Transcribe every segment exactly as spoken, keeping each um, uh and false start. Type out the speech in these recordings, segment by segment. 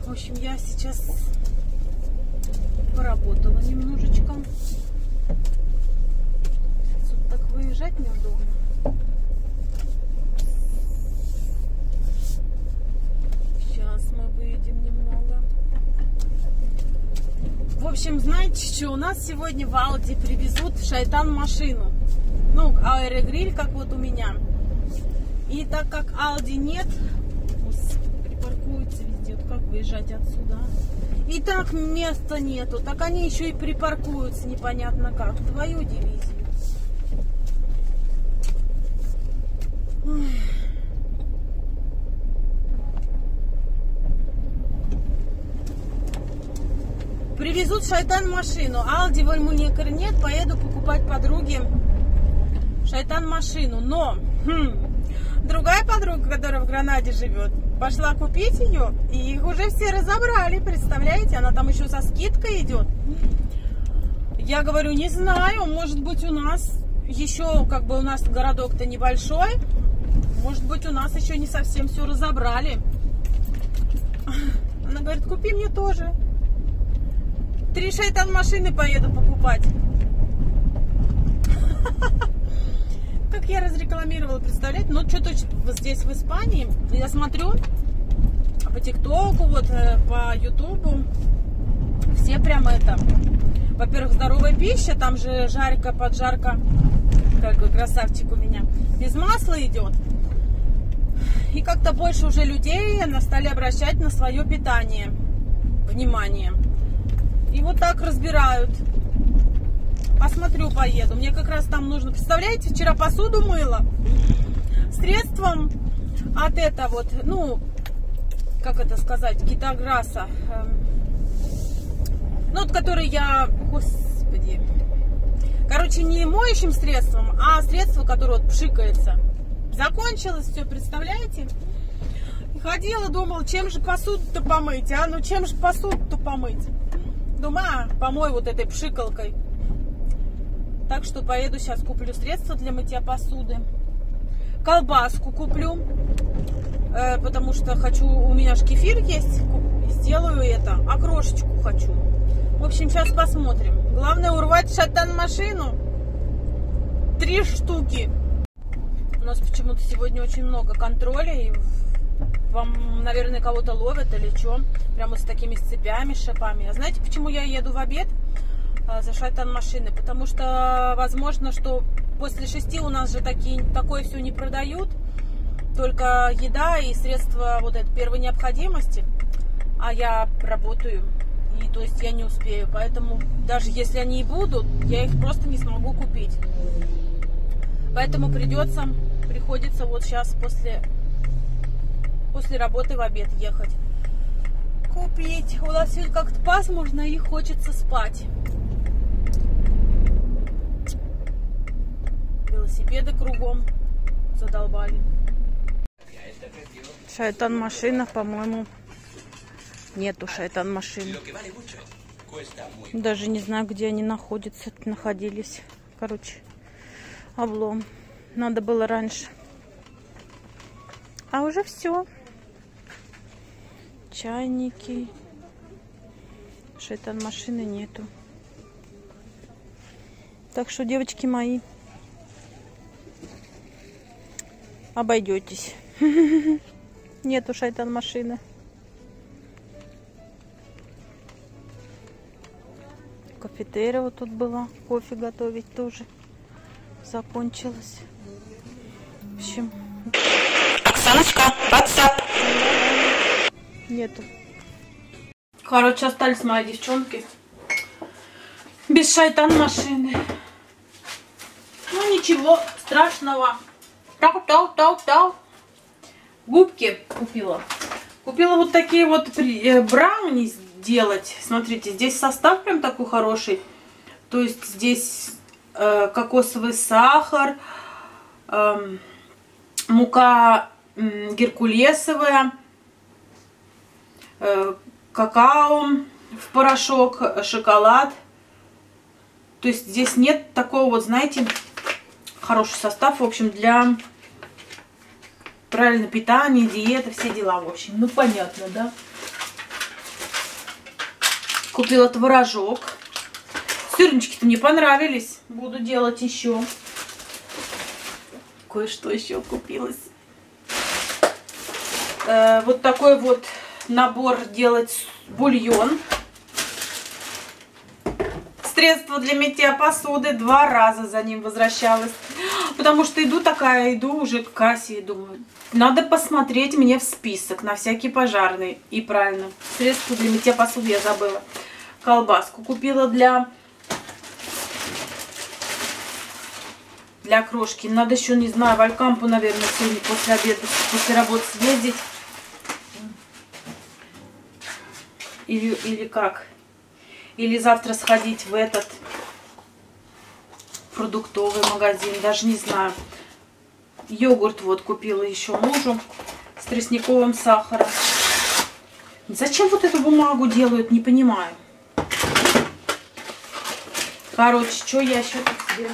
В общем, я сейчас поработала немножечко. Тут так выезжать неудобно. Сейчас мы выедем немного. В общем, знаете что? У нас сегодня в Ауди привезут Шайтан машину. Ну, аэрогриль, как вот у меня. И так как Ауди нет, припаркуются везде. Как выезжать отсюда? И так места нету. Так они еще и припаркуются непонятно как. Твою дивизию. Ой. Привезут Шайтан машину. Ауди в Альмунекер нет. Поеду покупать подруге Шайтан машину. Но хм, другая подруга, которая в Гранаде живет, пошла купить ее, и их уже все разобрали. Представляете? Она там еще со скидкой идет. Я говорю, не знаю. Может быть, у нас еще, как бы у нас городок-то небольшой. Может быть, у нас еще не совсем все разобрали. Она говорит, купи мне тоже. Три Шайтан машины поеду покупать. Как я разрекламировала, представляете? Ну, что-то здесь в Испании. Я смотрю по ТикТоку, вот по Ютубу. Все прямо это. Во-первых, здоровая пища. Там же жарко, поджарка. Как красавчик у меня. Без масла идет. И как-то больше уже людей стали обращать на свое питание внимание. И вот так разбирают. Посмотрю, поеду. Мне как раз там нужно... Представляете, вчера посуду мыла. Средством от этого вот, ну, как это сказать, Гидограсса. Ну, вот который я... Господи. Короче, не моющим средством, а средство, которое вот пшикается. Закончилось все, представляете? Ходила, думала, чем же посуду-то помыть, а? Ну, чем же посуду-то помыть? Думаю, а, помой вот этой пшикалкой. Так что поеду сейчас куплю средства для мытья посуды. Колбаску куплю. Э, потому что хочу, у меня ж кефир есть. Сделаю это. Окрошечку хочу. В общем, сейчас посмотрим. Главное урвать Шайтан машину. Три штуки. У нас почему-то сегодня очень много контроля. И вам, наверное, кого-то ловят или что. Прямо с такими цепями, с шипами. А знаете, почему я еду в обед а, за Шайтан машины? Потому что, возможно, что после шести у нас же такие, такое все не продают. Только еда и средства вот этой первой необходимости. А я работаю. И то есть я не успею. Поэтому даже если они и будут, я их просто не смогу купить. Поэтому придется, приходится вот сейчас после... После работы в обед ехать. Купить. У нас сегодня как-то пасмурно и хочется спать. Велосипеды кругом задолбали. Шайтан машина, по-моему, нету Шайтан машины. Даже не знаю, где они находятся, находились. Короче, облом. Надо было раньше. А уже все. Чайники. Шайтан машины нету. Так что, девочки мои, обойдетесь. Нету Шайтан машины. Кафетерия вот тут была. Кофе готовить тоже закончилось. В общем... Оксаночка, WhatsApp. Нету. Короче, остались мои девчонки без Шайтан машины. Ну ничего страшного. Тау-тау-тау-тау. Губки купила. Купила вот такие вот брауни сделать. Смотрите, здесь состав прям такой хороший. То есть здесь э, кокосовый сахар, э, мука э, геркулесовая, э, какао в порошок, шоколад. То есть здесь нет такого вот, знаете, хороший состав, в общем, для правильного питания, диеты, все дела, в общем. Ну, понятно, да? Купила творожок. Сырнички-то мне понравились. Буду делать еще. Кое-что еще купилось. Э, вот такой вот набор делать бульон. Средство для мытья посуды. Два раза за ним возвращалась. Потому что иду такая, иду уже к кассе и думаю, надо посмотреть мне в список на всякие пожарные. И правильно. Средство для мытья посуды я забыла. Колбаску купила для... Для крошки. Надо еще, не знаю, в Алькампу, наверное, сегодня после обеда, после работы съездить. Или, или как? Или завтра сходить в этот продуктовый магазин. Даже не знаю. Йогурт вот купила еще мужу с тростниковым сахаром. Зачем вот эту бумагу делают, не понимаю. Короче, что я еще тут себе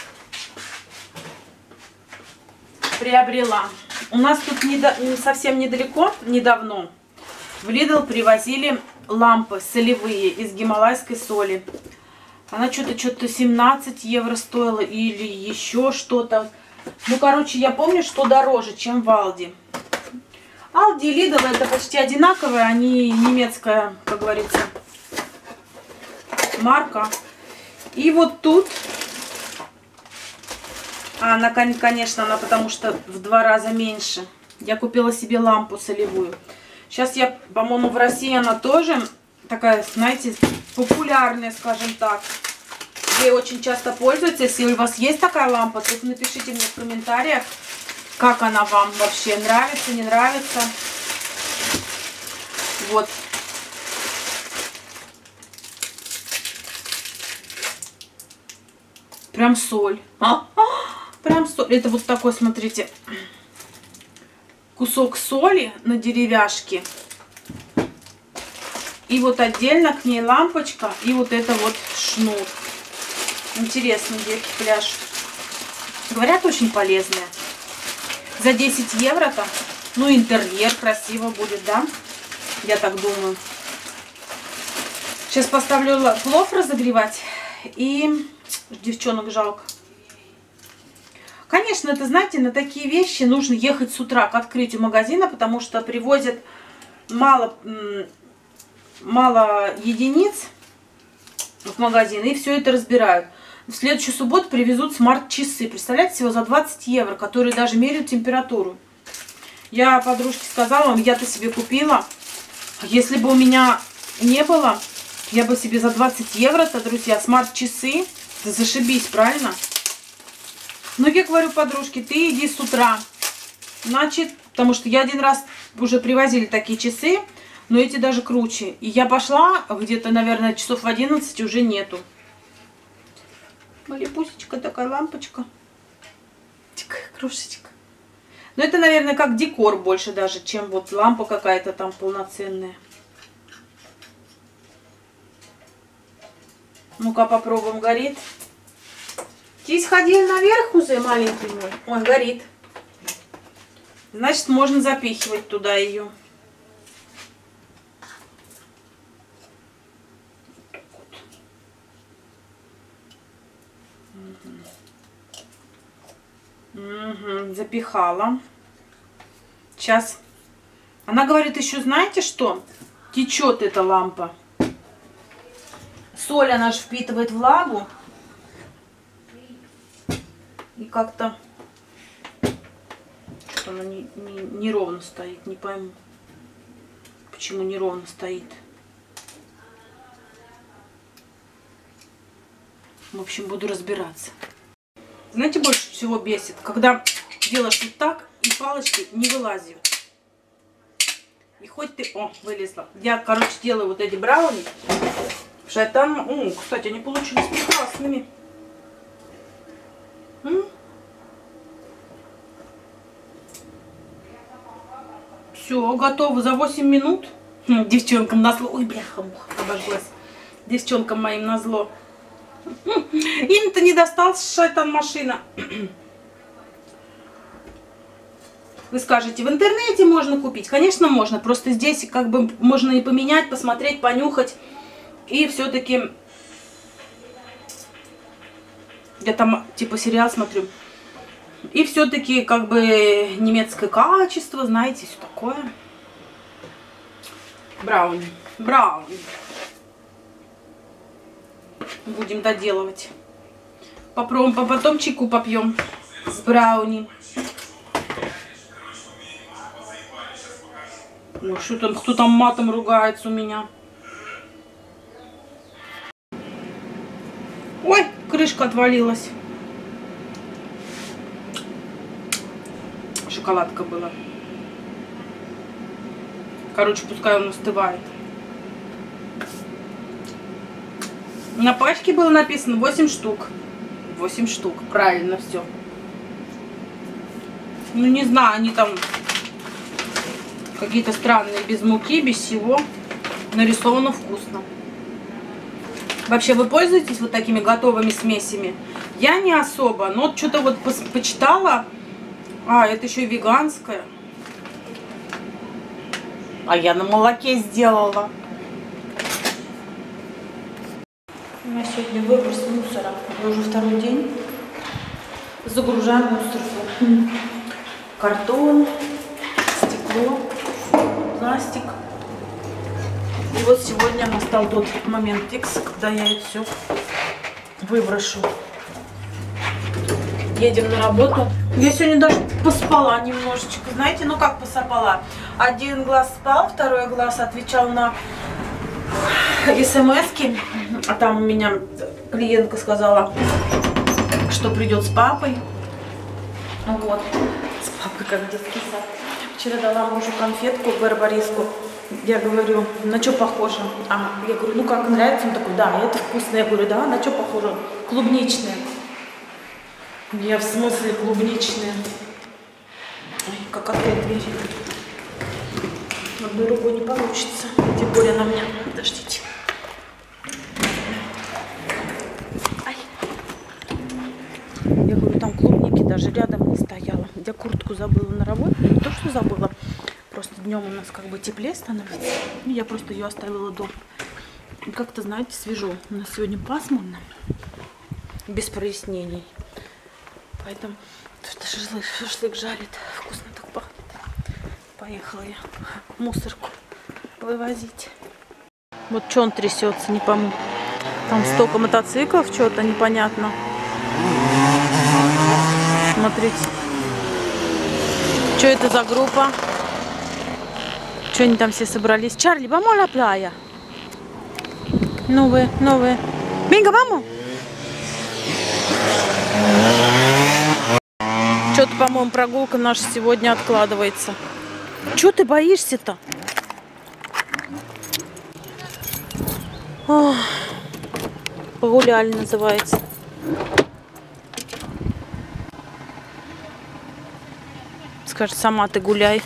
приобрела. У нас тут недо... совсем недалеко, недавно, в Lidl привозили лампы солевые из гималайской соли. Она что-то что-то семнадцать евро стоила или еще что-то. Ну, короче, я помню, что дороже, чем в Aldi. Aldi и Lidl это почти одинаковые, они немецкая, как говорится, марка. И вот тут... Она, конечно, она потому что в два раза меньше. Я купила себе лампу солевую. Сейчас я, по-моему, в России она тоже такая, знаете, популярная, скажем так. Ей очень часто пользуются. Если у вас есть такая лампа, то напишите мне в комментариях, как она вам вообще нравится, не нравится. Вот. Прям соль. А? Прям соль. Это вот такой, смотрите, кусок соли на деревяшке. И вот отдельно к ней лампочка. И вот это вот шнур. Интересно, детки, пляж. Говорят, очень полезная. За десять евро-то. Ну, интерьер красиво будет, да? Я так думаю. Сейчас поставлю плов разогревать. И девчонок жалко. Конечно, это, знаете, на такие вещи нужно ехать с утра к открытию магазина, потому что привозят мало, мало единиц в магазин, и все это разбирают. В следующую субботу привезут смарт-часы. Представляете, всего за двадцать евро, которые даже меряют температуру. Я подружке сказала, я-то себе купила. Если бы у меня не было, я бы себе за двадцать евро-то, друзья, смарт-часы, зашибись, правильно? Ну, я говорю подружке, ты иди с утра. Значит, потому что я один раз уже привозили такие часы, но эти даже круче. И я пошла, где-то, наверное, часов в одиннадцать уже нету. Малипусечка, такая лампочка. Такая крошечка. Но это, наверное, как декор больше даже, чем вот лампа какая-то там полноценная. Ну-ка, попробуем, горит. Ты сходил наверх уже, маленький мой. Ой, горит. Значит, можно запихивать туда ее. Угу, запихала. Сейчас. Она говорит еще, знаете что? Течет эта лампа. Соль, она же впитывает влагу. И как-то что она не, не, не ровно стоит. Не пойму, почему неровно стоит. В общем, буду разбираться. Знаете, больше всего бесит, когда делаешь вот так, и палочки не вылазят. И хоть ты... О, вылезла. Я, короче, делаю вот эти брауни. Что там... О, кстати, они получились прекрасными. Все, готово за восемь минут. Девчонкам назло. Ой, бляха-муха, обожглась. Девчонкам моим назло. Им-то не досталась шайтан машина. Вы скажете, в интернете можно купить? Конечно, можно. Просто здесь как бы можно и поменять, посмотреть, понюхать. И все-таки я там типа сериал смотрю. И все-таки как бы немецкое качество, знаете, все такое. Брауни. Брауни. Будем доделывать. Попробуем, потом чайку попьем с брауни. Ну, что там, кто там матом ругается у меня? Ой, крышка отвалилась. Шоколадка была. Короче, пускай он остывает. На пачке было написано восемь штук. восемь штук, правильно все. Ну, не знаю, они там какие-то странные, без муки, без всего. Нарисовано вкусно. Вообще, вы пользуетесь вот такими готовыми смесями? Я не особо, но что-то вот почитала. А, это еще и веганское. А я на молоке сделала. У меня сегодня выброс мусора. Я уже второй день загружаем мусорку. Картон, стекло, пластик. И вот сегодня настал тот момент икс, когда я это все выброшу. Едем на работу. Я сегодня даже поспала немножечко. Знаете, ну как поспала? Один глаз спал, второй глаз отвечал на смс-ки. А там у меня клиентка сказала, что придет с папой. Вот. С папой как детский сад. Вчера дала мужу конфетку, барбариску. Я говорю, на что похоже? А, я говорю, ну как, нравится? Он такой, да, это вкусно. Я говорю, да, на что похоже? Клубничное. Я в смысле клубничное. Ой, как открыть дверь. Одной рукой не получится. Тем более на меня. Подождите. Ай. Я говорю, там клубники даже рядом не стояло. Я куртку забыла на работе. Не то, что забыла. Просто днем у нас как бы теплее становится. И я просто ее оставила дома. Как-то, знаете, свежо. У нас сегодня пасмурно. Без прояснений. Поэтому шашлык, шашлык жарит. Вкусно так пахнет. Поехала я мусорку вывозить. Вот что он трясется, не пойму. Там столько мотоциклов, что-то непонятно. Смотрите. Что это за группа? Что они там все собрались? Чарли, vamos a la playa. Ну вы, ну вы. Venga, vamos. Что-то, по-моему, прогулка наша сегодня откладывается. Чего ты боишься-то? Погуляли, называется. Скажет, сама ты гуляй.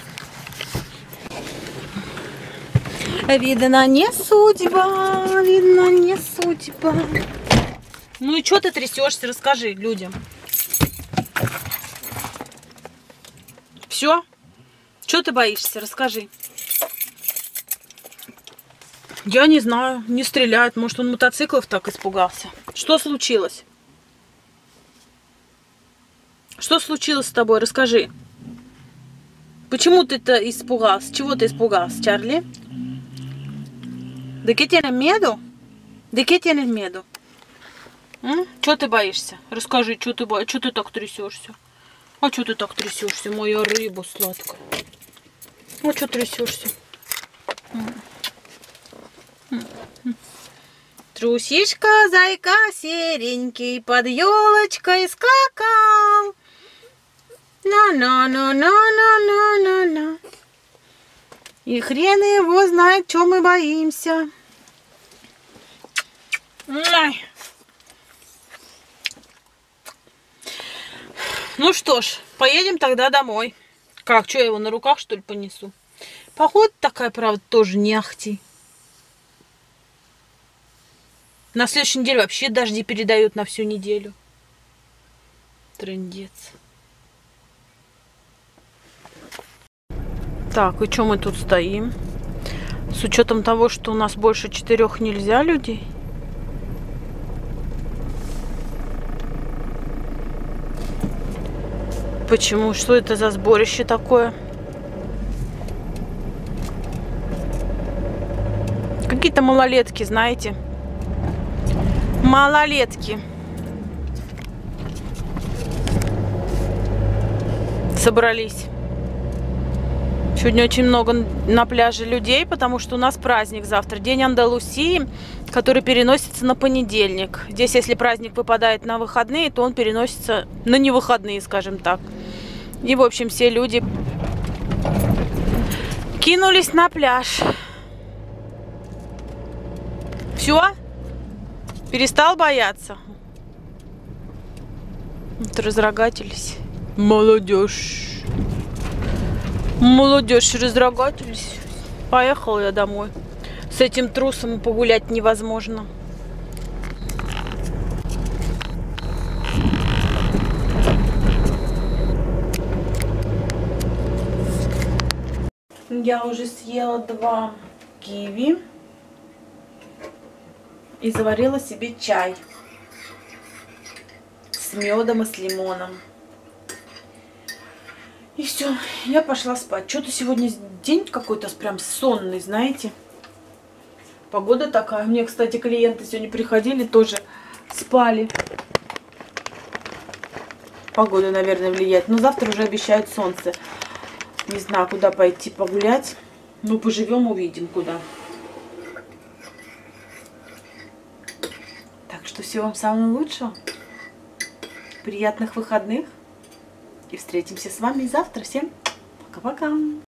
Видно, не судьба, видно, не судьба. Ну и что ты трясешься? Расскажи людям. Все? Что ты боишься? Расскажи. Я не знаю, не стреляет. Может, он мотоциклов так испугался. Что случилось? Что случилось с тобой? Расскажи. Почему ты-то испугался? Чего ты испугался, Чарли? ¿De qué tienes miedo? ¿De qué tienes miedo? Чего ты боишься? Расскажи, что ты боишься? Что ты так трясешься? А что ты так трясешься, моя рыба сладкая? А что трясешься? Трусишка, зайка серенький, под елочкой скакал. На-на-на-на-на-на-на-на. И хрен его знает, что мы боимся. Ай. Ну что ж, поедем тогда домой. Как, что я его на руках, что ли, понесу? Погода такая, правда, тоже не ахти. На следующей неделе вообще дожди передают на всю неделю. Трындец. Так, и что мы тут стоим? С учетом того, что у нас больше четырех нельзя людей. Почему? Что это за сборище такое? Какие-то малолетки, знаете. Малолетки. Собрались. Сегодня очень много на пляже людей, потому что у нас праздник завтра. День Андалусии, который переносится на понедельник. Здесь, если праздник выпадает на выходные, то он переносится на невыходные, скажем так. И, в общем, все люди кинулись на пляж. Все? Перестал бояться? Вот разрогатились. Молодежь. Молодежь разрогатились. Поехала я домой. С этим трусом погулять невозможно. Я уже съела два киви и заварила себе чай с медом и с лимоном. И все, я пошла спать. Что-то сегодня день какой-то прям сонный, знаете. Погода такая. Мне, кстати, клиенты сегодня приходили, тоже спали. Погода, наверное, влияет. Но завтра уже обещают солнце. Не знаю, куда пойти погулять. Ну, поживем, увидим, куда. Так что всего вам самого лучшего. Приятных выходных. И встретимся с вами завтра. Всем пока-пока.